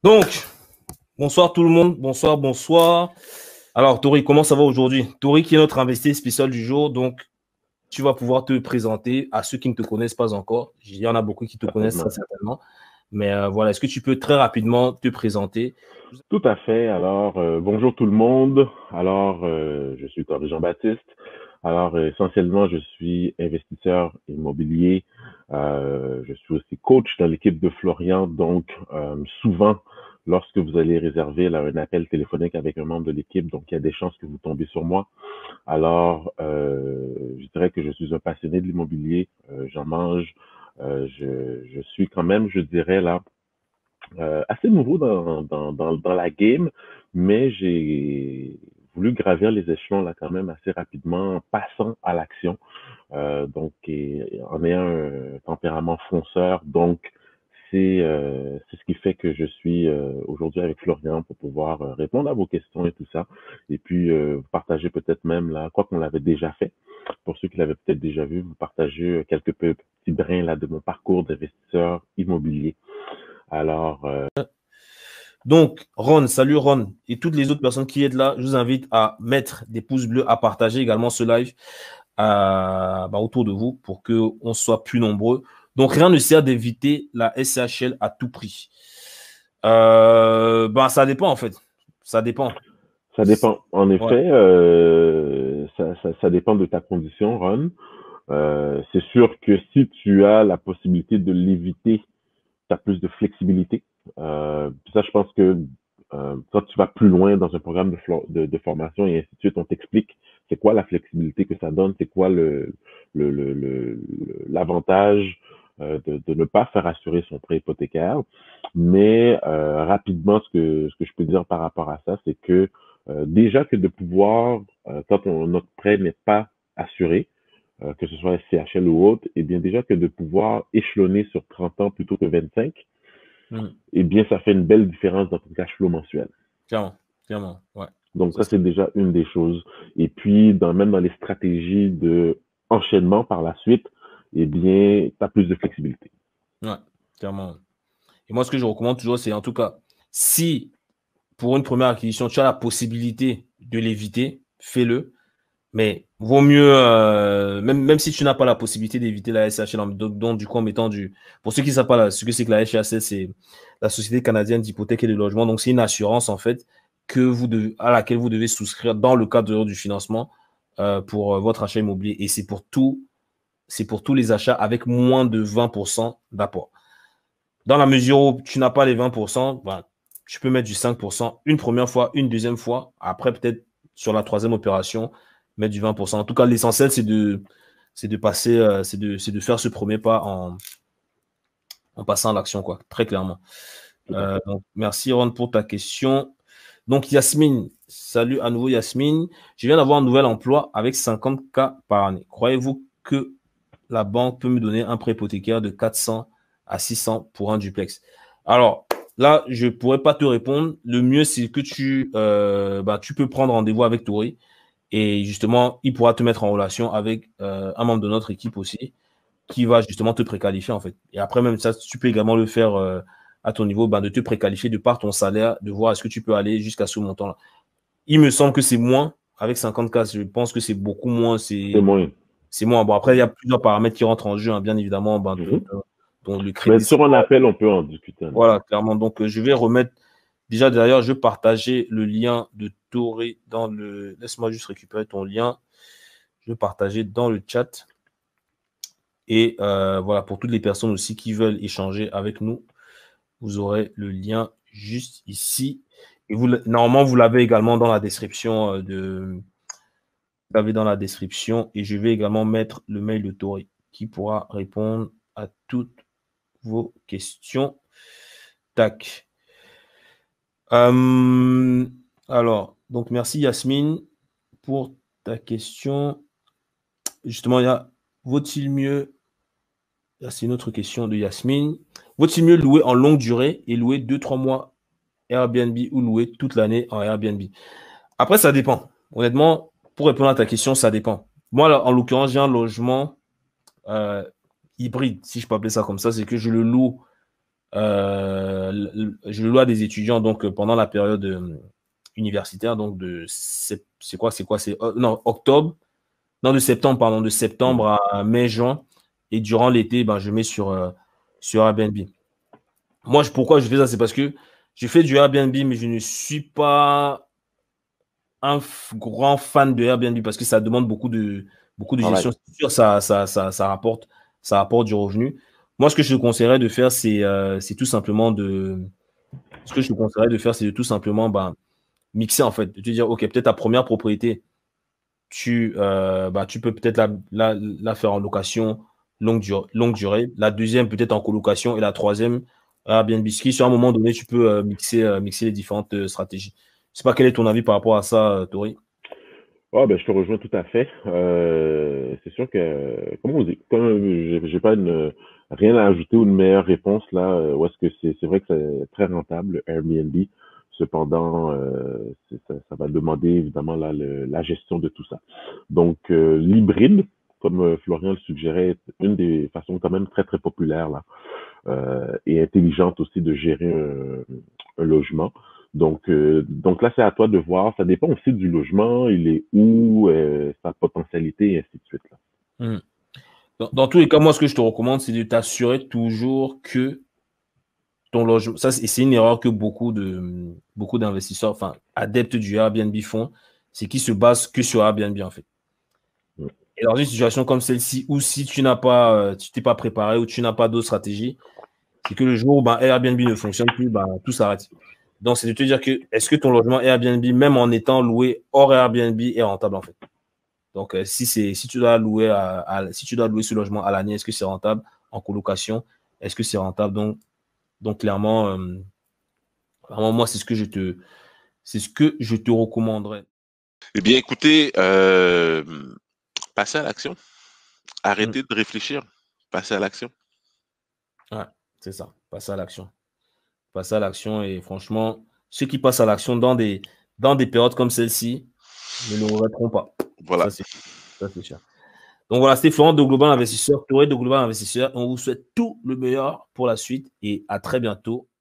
Donc, bonsoir tout le monde. Bonsoir, bonsoir. Alors, Tori, comment ça va aujourd'hui? Tori qui est notre invité spécial du jour. Donc, tu vas pouvoir te présenter à ceux qui ne te connaissent pas encore. Il y en a beaucoup qui te connaissent très certainement. Mais voilà, est-ce que tu peux très rapidement te présenter? Tout à fait. Alors, bonjour tout le monde. Alors, je suis Tori Jean-Baptiste. Alors, essentiellement, je suis investisseur immobilier. Je suis aussi coach dans l'équipe de Florian. Donc, souvent, lorsque vous allez réserver là, un appel téléphonique avec un membre de l'équipe, donc il y a des chances que vous tombez sur moi. Alors, je dirais que je suis un passionné de l'immobilier. J'en mange. Je suis quand même, je dirais là, assez nouveau dans la game, mais j'ai voulu gravir les échelons là quand même assez rapidement en passant à l'action. En ayant un tempérament fonceur, donc c'est ce qui fait que je suis aujourd'hui avec Florian pour pouvoir répondre à vos questions et tout ça. Et puis vous partagez peut-être même là, quoi qu'on l'avait déjà fait. Pour ceux qui l'avaient peut-être déjà vu, vous partagez quelques petits brins là de mon parcours d'investisseur immobilier. Alors, Donc, Ron, salut Ron, et toutes les autres personnes qui êtes là, je vous invite à mettre des pouces bleus, à partager également ce live autour de vous pour qu'on soit plus nombreux. Donc, rien ne sert d'éviter la SCHL à tout prix. Ça dépend en fait. Ça dépend. Ça dépend. En effet, ça dépend de ta condition, Ron. C'est sûr que si tu as la possibilité de l'éviter, tu as plus de flexibilité. Ça, je pense que quand tu vas plus loin dans un programme de formation et ainsi de suite, on t'explique c'est quoi la flexibilité que ça donne, c'est quoi l'avantage de ne pas faire assurer son prêt hypothécaire. Mais rapidement, ce que je peux dire par rapport à ça, c'est que déjà que de pouvoir, quand notre prêt n'est pas assuré, que ce soit SCHL ou autre, et bien déjà que de pouvoir échelonner sur 30 ans plutôt que 25, eh bien, ça fait une belle différence dans ton cash flow mensuel. Clairement, ouais. Donc, ça, c'est déjà une des choses. Et puis, même dans les stratégies de enchaînement par la suite, eh bien, tu as plus de flexibilité. Ouais, clairement. Et moi, ce que je recommande toujours, c'est en tout cas, si pour une première acquisition, tu as la possibilité de l'éviter, fais-le. Mais vaut mieux, même si tu n'as pas la possibilité d'éviter la SHL, donc du coup, en mettant pour ceux qui ne savent pas ce que c'est que la SHL, c'est la Société canadienne d'hypothèque et de logement. Donc, c'est une assurance, en fait, à laquelle vous devez souscrire dans le cadre du financement pour votre achat immobilier. Et c'est pour tous les achats avec moins de 20% d'apport. Dans la mesure où tu n'as pas les 20%, tu peux mettre du 5% une première fois, une deuxième fois. Après, peut-être sur la troisième opération, mettre du 20%. En tout cas, l'essentiel, c'est de passer, c'est de faire ce premier pas en passant à l'action, quoi, très clairement. Donc, merci, Ron, pour ta question. Donc, Yasmine, salut à nouveau, Yasmine. Je viens d'avoir un nouvel emploi avec 50K par année. Croyez-vous que la banque peut me donner un prêt hypothécaire de 400 à 600 pour un duplex? Alors, là, je ne pourrais pas te répondre. Le mieux, c'est que tu peux prendre rendez-vous avec Tori. Et justement, il pourra te mettre en relation avec un membre de notre équipe aussi, qui va justement te préqualifier, en fait. Et après, même ça, tu peux également le faire à ton niveau, de te préqualifier de par ton salaire, de voir est-ce que tu peux aller jusqu'à ce montant-là. Il me semble que c'est moins, avec 50K, je pense que c'est beaucoup moins. C'est moins. C'est moins. Bon, après, il y a plusieurs paramètres qui rentrent en jeu, hein, bien évidemment, dont le crédit. Mais sur un appel, on peut en discuter. Voilà, clairement. Donc, je vais remettre. Déjà, d'ailleurs, je vais partager le lien de Tori dans le. Laisse-moi juste récupérer ton lien. Je vais partager dans le chat. Et voilà, pour toutes les personnes aussi qui veulent échanger avec nous, vous aurez le lien juste ici. Et normalement, vous l'avez également dans la description Vous l'avez dans la description. Et je vais également mettre le mail de Tori qui pourra répondre à toutes vos questions. Tac. Alors, donc merci Yasmine pour ta question. Justement, vaut-il mieux, c'est une autre question de Yasmine, vaut-il mieux louer en longue durée et louer 2-3 mois Airbnb ou louer toute l'année en Airbnb? Après, ça dépend. Honnêtement, pour répondre à ta question, ça dépend. Moi, là, en l'occurrence, j'ai un logement hybride, si je peux appeler ça comme ça, c'est que je le loue Je le loue à des étudiants donc pendant la période universitaire, donc c'est quoi? C'est non, octobre, non, de septembre, pardon, de septembre à mai, juin. Et durant l'été, ben, je mets sur Airbnb. Moi, pourquoi je fais ça? C'est parce que je fais du Airbnb, mais je ne suis pas un grand fan de Airbnb parce que ça demande beaucoup de Travail. gestion. C'est sûr, ça rapporte du revenu. Moi, ce que je te conseillerais de faire, c'est tout simplement ce que je te conseillerais de faire, c'est de tout simplement ben, mixer en fait. De te dire, OK, peut-être ta première propriété, tu peux peut-être la faire en location longue durée. La deuxième, peut-être en colocation. Et la troisième, Airbnb. Ce qui, sur un moment donné, tu peux mixer les différentes stratégies. Je sais pas quel est ton avis par rapport à ça, Tori. Ah, ben, je te rejoins tout à fait. C'est sûr que, comme on dit, comme j'ai pas rien à ajouter ou une meilleure réponse là, où est-ce que c'est vrai que c'est très rentable, Airbnb. Cependant, ça va demander évidemment là, la gestion de tout ça. Donc, l'hybride, comme Florian le suggérait, est une des façons quand même très très populaires là, et intelligente aussi de gérer un logement. Donc là, c'est à toi de voir. Ça dépend aussi du logement, il est où, sa potentialité, et ainsi de suite. Là. Hmm. Dans tous les cas, moi, ce que je te recommande, c'est de t'assurer toujours que ton logement, ça, c'est une erreur que beaucoup d'investisseurs, enfin, adeptes du Airbnb font, c'est qu'ils se basent que sur Airbnb, en fait. Mm. Et dans une situation comme celle-ci, où si tu t'es pas préparé ou tu n'as pas d'autre stratégie, c'est que le jour où ben, Airbnb ne fonctionne plus, ben, tout s'arrête. Donc, c'est de te dire que est-ce que ton logement Airbnb, même en étant loué hors Airbnb, est rentable en fait. Donc, si tu dois louer si tu dois louer ce logement à l'année, est-ce que c'est rentable en colocation? Est-ce que c'est rentable? Donc clairement, vraiment, moi, c'est ce que je te recommanderais. Eh bien, écoutez, passez à l'action. Mm. Arrêtez de réfléchir. Passez à l'action. Ouais, c'est ça. Passer à l'action. Passer à l'action et franchement, ceux qui passent à l'action dans des périodes comme celle-ci ne le regretteront pas. Voilà. Ça, c'est sûr. Donc voilà, c'était Florent de Global Investisseur, Touré de Global Investisseur. On vous souhaite tout le meilleur pour la suite et à très bientôt.